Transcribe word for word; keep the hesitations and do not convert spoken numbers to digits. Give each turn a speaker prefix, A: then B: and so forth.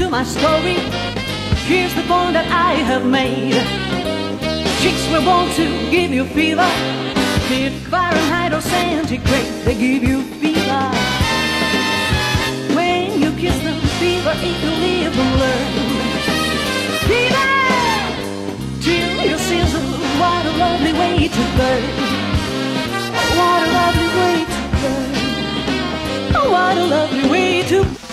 A: to my story. Here's the point that I have made. Chicks were born to give you fever. Be it Fahrenheit or centigrade, they give you fever. When you kiss them, fever, if you live and learn. Fever, till your sizzle. What a lovely way to burn. What a lovely way to burn. What a lovely way to burn.